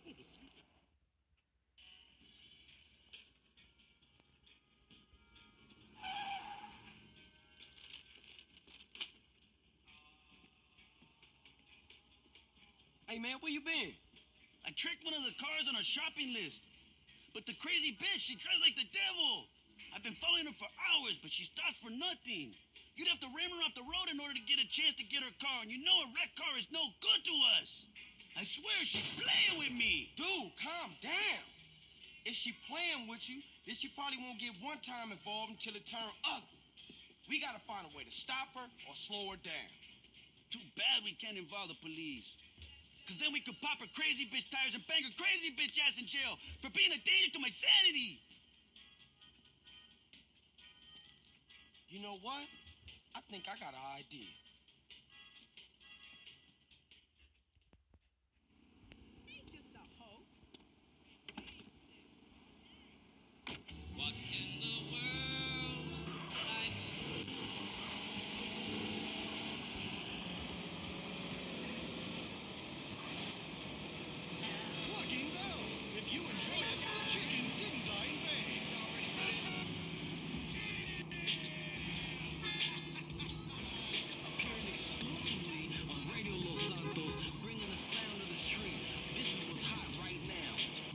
Hey, man, where you been? I tracked one of the cars on our shopping list. But the crazy bitch, she drives like the devil. I've been following her for hours, but she stops for nothing. You'd have to ram her off the road in order to get a chance to get her car, and you know a wrecked car is no good to us. I swear she's playing with me. Dude, calm down. If she playing with you, then she probably won't get one time involved until it turn ugly. We gotta find a way to stop her or slow her down. Too bad we can't involve the police. Because then we could pop her crazy bitch tires and bang her crazy bitch ass in jail for being a danger to my sanity. You know what? I think I got an idea. Ain't just a hoe. What in the world? Plugging Bell. If you enjoy it, the chicken didn't die in vain. Appearing exclusively on Radio Los Santos, bringing the sound of the street. This is what's hot right now.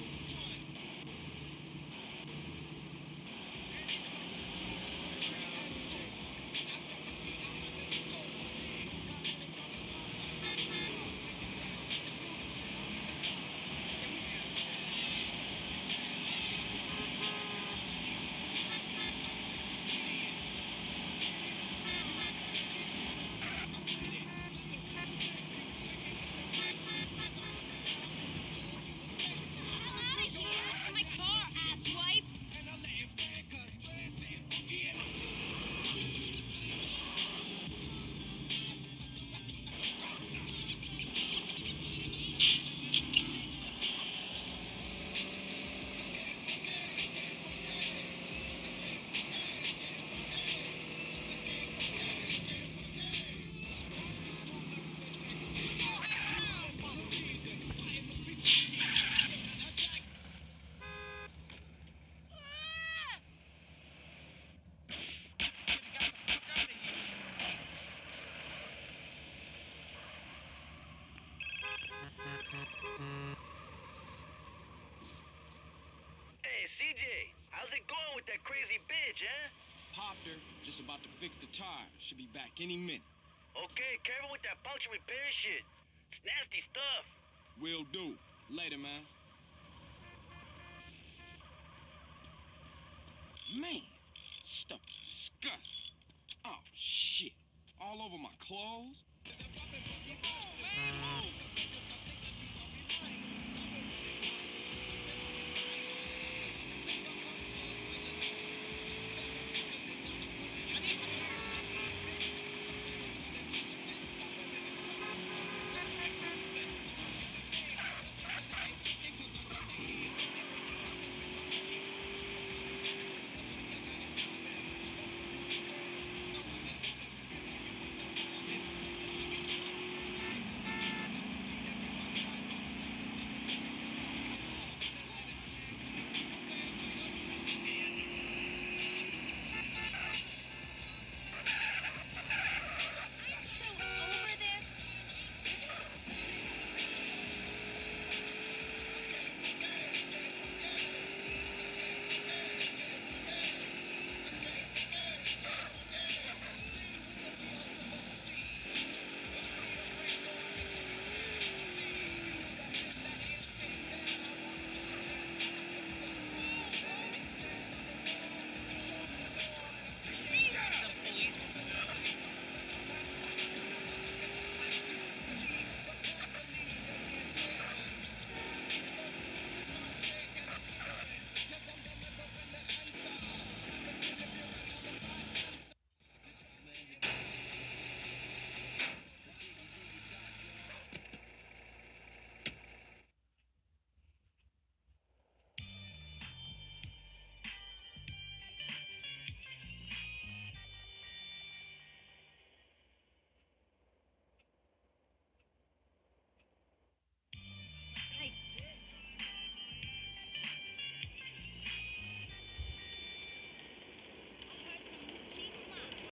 Hey, CJ, how's it going with that crazy bitch, huh? Popped her, just about to fix the tire. Should be back any minute. Okay, careful with that puncture repair shit. It's nasty stuff. Will do. Later, man. Man, stuff is disgusting. Oh, shit. All over my clothes.